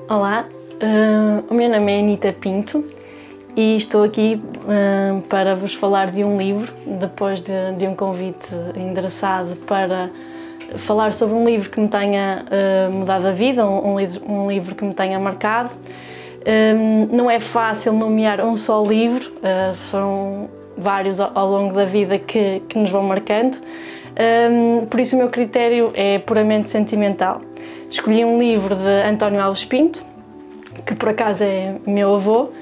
Olá, o meu nome é Anita Pinto e estou aqui para vos falar de um livro, depois de um convite endereçado para falar sobre um livro que me tenha mudado a vida, um livro que me tenha marcado. Não é fácil nomear um só livro, foram vários ao longo da vida que nos vão marcando, por isso o meu critério é puramente sentimental. Escolhi um livro de António Alves Pinto, que por acaso é meu avô,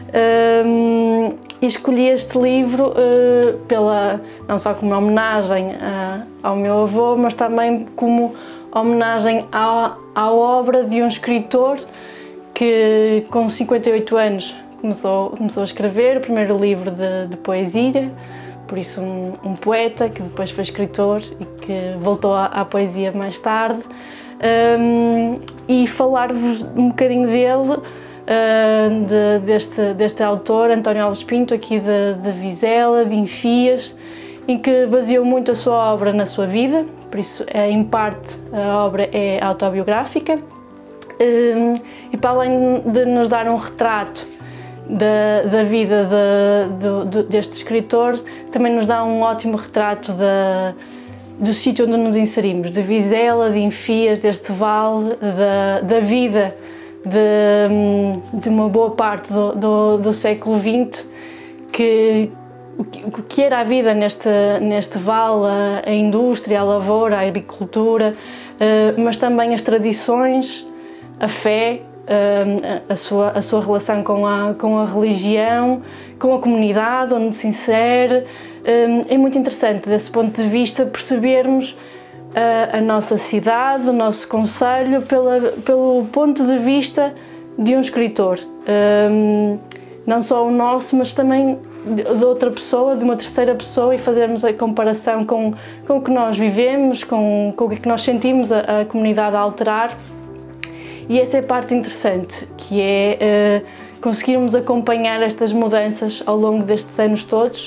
e escolhi este livro não só como homenagem ao meu avô, mas também como homenagem à obra de um escritor que com 58 anos começou a escrever o primeiro livro de poesia, por isso um poeta que depois foi escritor e que voltou à poesia mais tarde, e falar-vos um bocadinho dele, deste autor, António Alves Pinto, aqui de Vizela, de Enfias, em que baseou muito a sua obra na sua vida, por isso em parte a obra é autobiográfica, e para além de nos dar um retrato da vida deste escritor, também nos dá um ótimo retrato do sítio onde nos inserimos, de Vizela, de Enfias, deste vale, da vida de uma boa parte do século XX, o que era a vida neste vale, a indústria, a lavoura, a agricultura, mas também as tradições, a fé, a sua relação com a religião, com a comunidade onde se insere. É muito interessante, desse ponto de vista, percebermos a nossa cidade, o nosso concelho, pelo ponto de vista de um escritor. Não só o nosso, mas também de outra pessoa, de uma terceira pessoa, e fazermos a comparação com o que nós vivemos, com o que nós sentimos a comunidade a alterar. E essa é a parte interessante, que é conseguirmos acompanhar estas mudanças ao longo destes anos todos.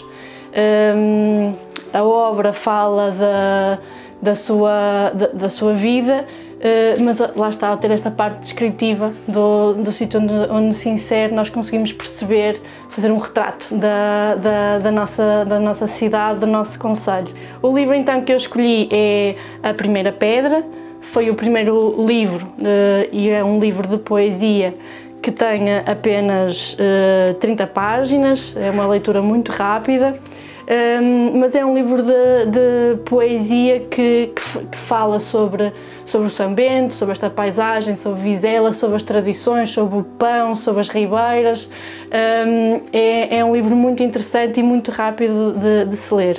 A obra fala da sua vida, mas lá está, ao ter esta parte descritiva do sítio onde se insere, nós conseguimos perceber, fazer um retrato da nossa cidade, do nosso concelho. O livro então que eu escolhi é A Primeira Pedra. Foi o primeiro livro, e é um livro de poesia que tem apenas 30 páginas, é uma leitura muito rápida, mas é um livro de poesia que fala sobre o São Bento, sobre esta paisagem, sobre Vizela, sobre as tradições, sobre o pão, sobre as ribeiras. É um livro muito interessante e muito rápido de se ler.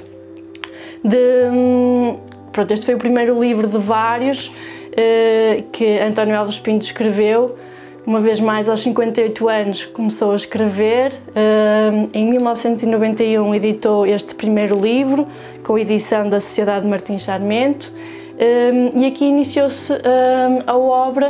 Pronto, este foi o primeiro livro de vários que António Alves Pinto escreveu. Uma vez mais, aos 58 anos, começou a escrever. Em 1991 editou este primeiro livro, com edição da Sociedade Martins Sarmento, e aqui iniciou-se a obra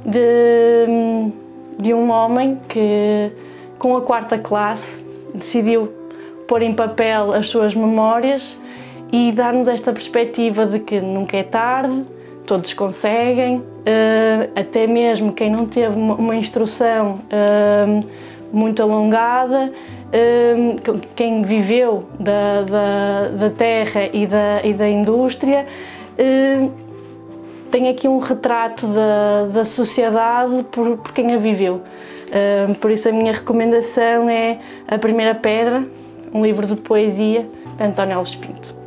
de um homem que, com a quarta classe, decidiu pôr em papel as suas memórias e dar-nos esta perspectiva de que nunca é tarde, todos conseguem, até mesmo quem não teve uma instrução muito alongada, quem viveu da terra e da indústria, tem aqui um retrato da sociedade por quem a viveu. Por isso a minha recomendação é A Primeira Pedra, um livro de poesia de António Alves Pinto.